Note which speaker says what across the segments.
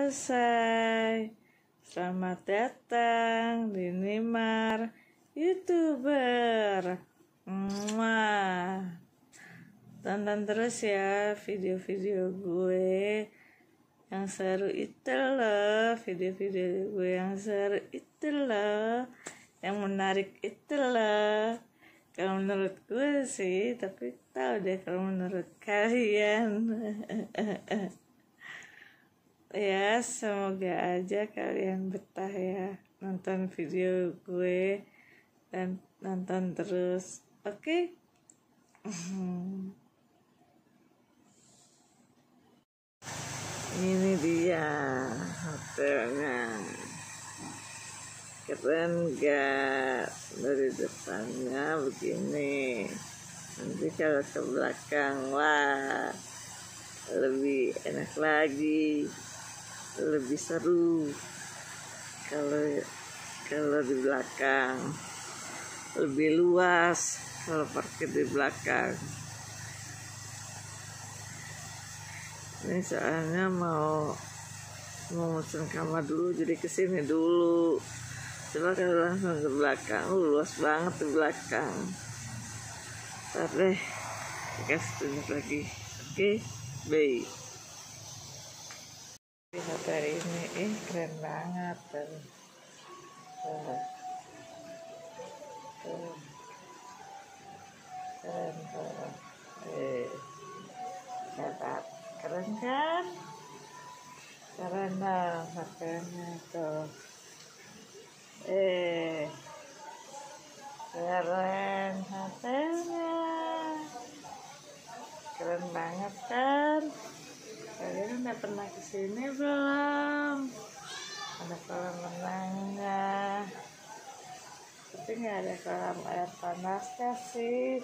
Speaker 1: selesai. Selamat datang di Nimar YouTuber. Tonton terus ya video-video gue yang seru itu loh, video-video gue yang seru itu loh, yang menarik itu loh. Kalau menurut gue sih, tapi tahu deh kalau menurut kalian. Ya, semoga aja kalian betah ya nonton video gue dan nonton terus. Oke? Ini dia hotelnya. Keren gak? Dari depannya begini. Nanti kalau ke belakang, wah, lebih enak lagi, lebih seru. Kalau di belakang lebih luas kalau parkir di belakang. Ini soalnya mau mesen kamar dulu, jadi kesini dulu. Coba kalau langsung ke belakang, luas banget di belakang. Ntar deh, kasih tunjuk lagi. Oke, bye. Di hotel ini, keren banget. Keren tuh. Hebat. Keren kan? Keren dong hotelnya tuh. Keren hotelnya. Keren banget kan? Kalian udah pernah kesini belum? Ada kolam renangnya, tapi nggak ada kolam air panasnya sih.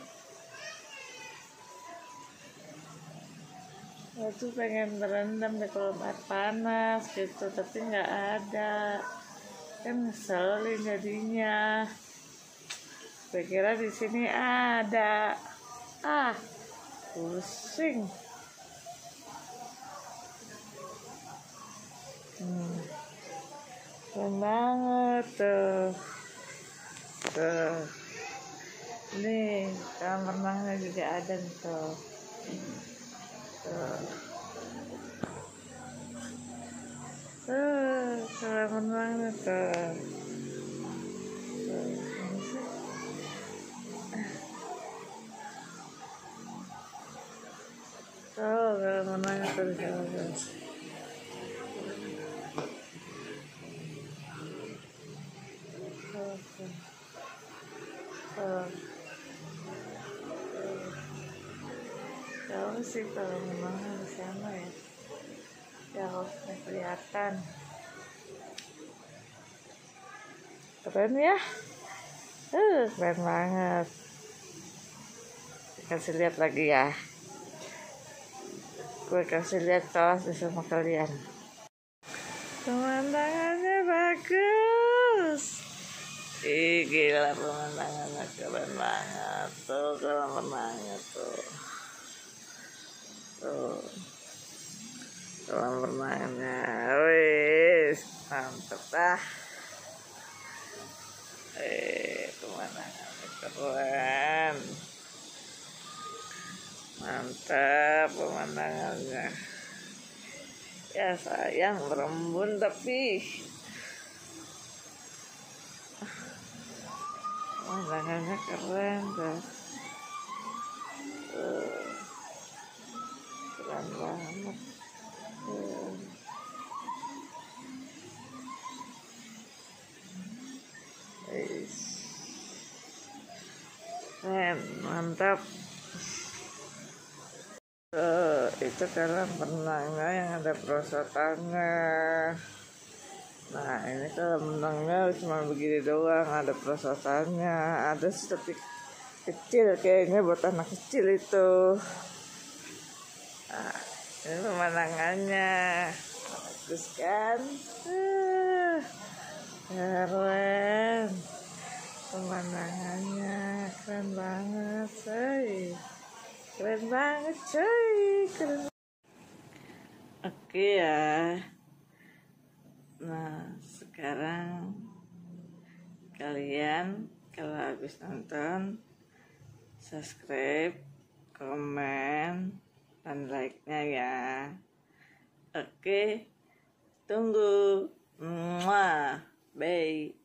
Speaker 1: Aku tuh pengen berendam di kolam air panas gitu, tapi nggak ada. Kan ngeselin jadinya. Gue kira di sini ada. Pusing. Keren banget tuh. Nih, kolam renangnya juga ada tuh. Kolam renangnya tuh. Kolam renangnya tuh di sana tuh. Jauh sih kalau memang di sana ya. Jauh kelihatan. Keren ya. Keren banget. Kasih lihat lagi ya. Gue kasih lihat kelas sama kalian. Pemandangannya bagus. Gila pemandangannya, keren banget tuh kolam renangnya tuh. Kolam renangnya, wis mantep dah. Pemandangannya keren, mantap pemandangannya. Ya sayang berembun tapi pemandangannya keren tuh. Keren banget. Keren, mantap. Itu kolam renangnya yang ada perosotannya. Nah ini kolam renangnya cuma begini doang, ada perosotannya. Ada tapi kecil, kayaknya buat anak kecil itu. Nah, ini pemandangannya bagus kan? Keren pemandangannya, keren banget coy. Keren banget coy, keren. Oke ya, sekarang kalian kalau habis nonton subscribe, komen, dan like-nya ya. Oke, tunggu. Bye.